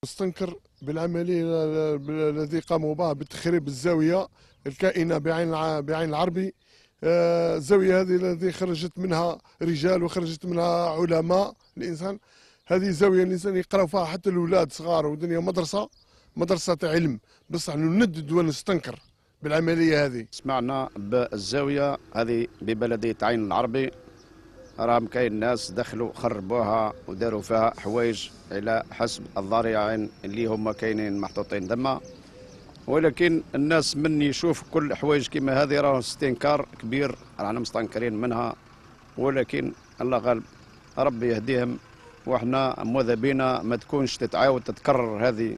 استنكر بالعملية الذي قاموا بها بتخريب الزاوية الكائنة بعين العربي. الزاوية هذه التي خرجت منها رجال وخرجت منها علماء الإنسان. هذه زاوية الإنسان يقرأ فيها حتى الأولاد صغار، ودنيا مدرسة علم. بصح نندد ونستنكر بالعملية هذه. سمعنا بالزاوية هذه ببلدية عين العربي راهم كاين ناس دخلوا خربوها وداروا فيها حوايج على حسب الضريعين اللي هما كاينين محطوطين دما، ولكن الناس من يشوف كل حوايج كيما هذه راه استنكار كبير، رانا مستنكرين منها، ولكن الله غالب ربي يهديهم، وحنا ماذا بينا ما تكونش تتعاود تتكرر هذه